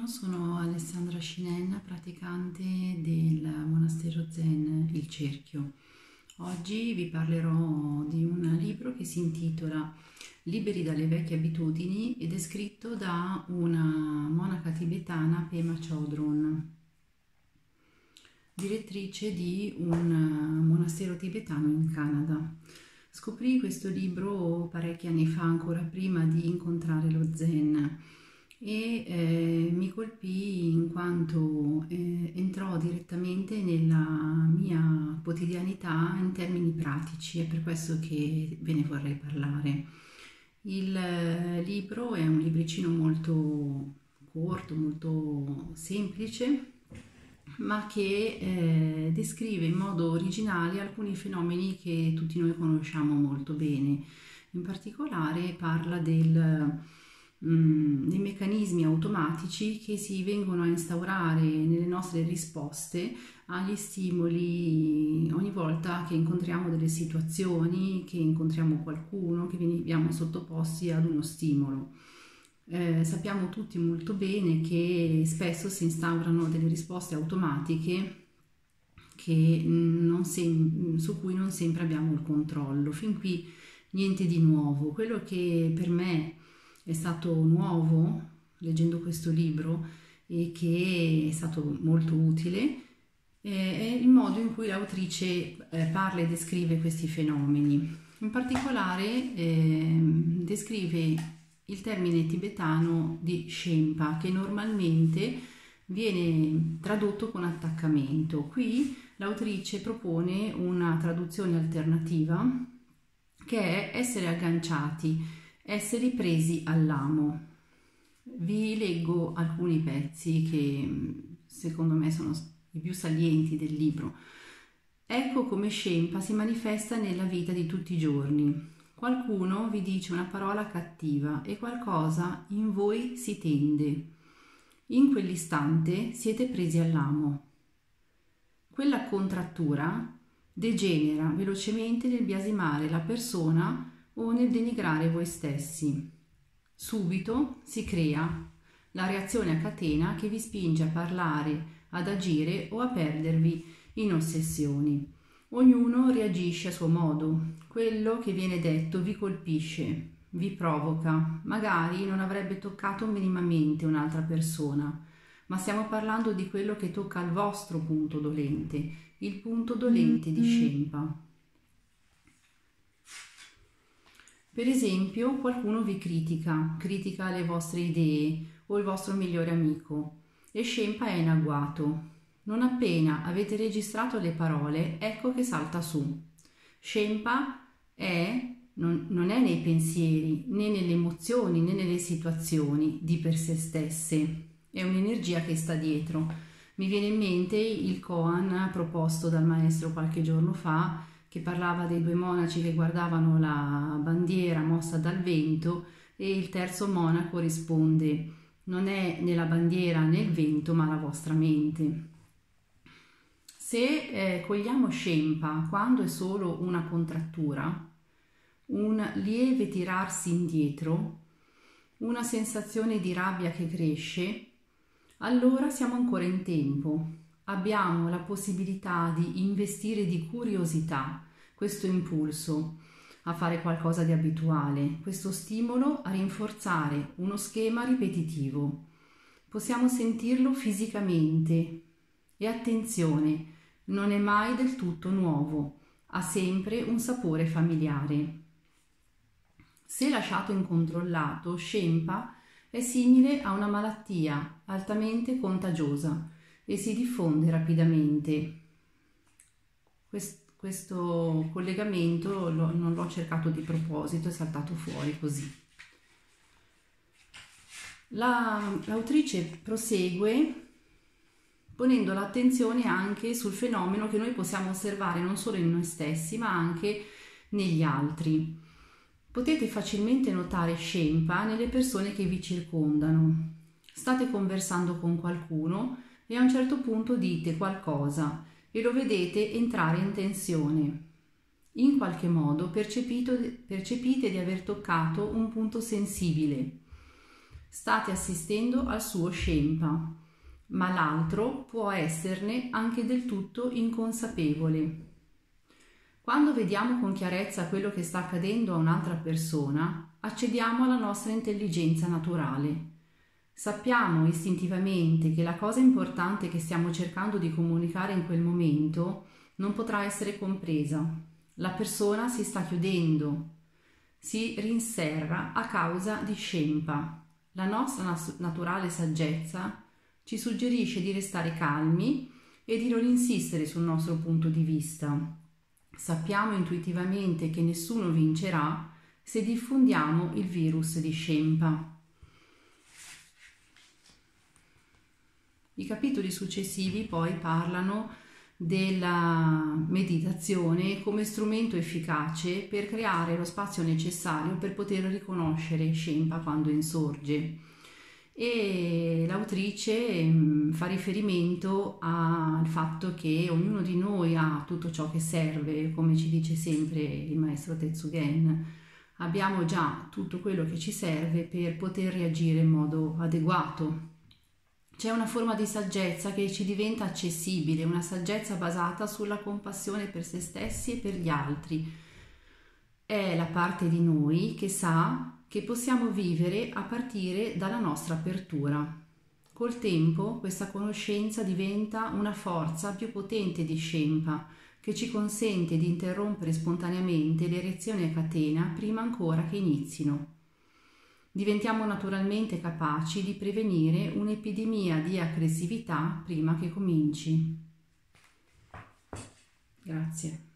sono Alessandra Scinen, praticante del monastero Zen Il Cerchio. Oggi vi parlerò di un libro che si intitola Liberi dalle vecchie abitudini ed è scritto da una monaca tibetana, Pema Chodron, direttrice di un monastero tibetano in Canada. Scoprì questo libro parecchi anni fa, ancora prima di incontrare lo Zen, e mi colpì in quanto entrò direttamente nella mia quotidianità in termini pratici. È per questo che ve ne vorrei parlare. Il libro è un libricino molto corto, molto semplice, ma che descrive in modo originale alcuni fenomeni che tutti noi conosciamo molto bene. In particolare parla dei meccanismi automatici che si vengono a instaurare nelle nostre risposte agli stimoli ogni volta che incontriamo delle situazioni, che incontriamo qualcuno, che veniamo sottoposti ad uno stimolo. Sappiamo tutti molto bene che spesso si instaurano delle risposte automatiche su cui non sempre abbiamo il controllo. Fin qui niente di nuovo. Quello che per me è stato nuovo leggendo questo libro e che è stato molto utile è il modo in cui l'autrice parla e descrive questi fenomeni. In particolare descrive il termine tibetano di Shenpa, che normalmente viene tradotto con attaccamento. Qui l'autrice propone una traduzione alternativa che è essere agganciati, essere presi all'amo. Vi leggo alcuni pezzi che secondo me sono i più salienti del libro. Ecco come Shenpa si manifesta nella vita di tutti i giorni. Qualcuno vi dice una parola cattiva e qualcosa in voi si tende. In quell'istante siete presi all'amo. Quella contrattura degenera velocemente nel biasimare la persona o nel denigrare voi stessi. Subito si crea la reazione a catena che vi spinge a parlare, ad agire o a perdervi in ossessioni. Ognuno reagisce a suo modo. Quello che viene detto vi colpisce, vi provoca. Magari non avrebbe toccato minimamente un'altra persona, ma stiamo parlando di quello che tocca il vostro punto dolente, il punto dolente di Shenpa. Per esempio, qualcuno vi critica le vostre idee o il vostro migliore amico e Shenpa è in agguato. Non appena avete registrato le parole, ecco che salta su. Shenpa non è nei pensieri, né nelle emozioni, né nelle situazioni di per sé stesse. È un'energia che sta dietro. Mi viene in mente il koan proposto dal maestro qualche giorno fa, che parlava dei due monaci che guardavano la bandiera mossa dal vento e il terzo monaco risponde: non è nella bandiera né il vento, ma la vostra mente. Se cogliamo Shenpa quando è solo una contrattura, un lieve tirarsi indietro, una sensazione di rabbia che cresce, allora siamo ancora in tempo. Abbiamo la possibilità di investire di curiosità questo impulso a fare qualcosa di abituale, questo stimolo a rinforzare uno schema ripetitivo. Possiamo sentirlo fisicamente e attenzione, non è mai del tutto nuovo, ha sempre un sapore familiare. Se lasciato incontrollato, Shenpa è simile a una malattia altamente contagiosa e si diffonde rapidamente. Questo collegamento non l'ho cercato di proposito, è saltato fuori così. L'autrice prosegue ponendo l'attenzione anche sul fenomeno che noi possiamo osservare non solo in noi stessi, ma anche negli altri. Potete facilmente notare Shenpa nelle persone che vi circondano. State conversando con qualcuno e a un certo punto dite qualcosa e lo vedete entrare in tensione. In qualche modo percepite di aver toccato un punto sensibile. state assistendo al suo Shempa, ma l'altro può esserne anche del tutto inconsapevole. Quando vediamo con chiarezza quello che sta accadendo a un'altra persona, accediamo alla nostra intelligenza naturale. Sappiamo istintivamente che la cosa importante che stiamo cercando di comunicare in quel momento non potrà essere compresa. La persona si sta chiudendo, si rinserra a causa di Shempa. La nostra naturale saggezza ci suggerisce di restare calmi e di non insistere sul nostro punto di vista. Sappiamo intuitivamente che nessuno vincerà se diffondiamo il virus di Shempa. I capitoli successivi poi parlano della meditazione come strumento efficace per creare lo spazio necessario per poter riconoscere Shempa quando insorge. E l'autrice fa riferimento al fatto che ognuno di noi ha tutto ciò che serve, come ci dice sempre il maestro Tetsugen. Abbiamo già tutto quello che ci serve per poter reagire in modo adeguato. C'è una forma di saggezza che ci diventa accessibile, una saggezza basata sulla compassione per se stessi e per gli altri. È la parte di noi che sa che possiamo vivere a partire dalla nostra apertura. Col tempo questa conoscenza diventa una forza più potente di Shempa che ci consente di interrompere spontaneamente le reazioni a catena prima ancora che inizino. Diventiamo naturalmente capaci di prevenire un'epidemia di aggressività prima che cominci. Grazie.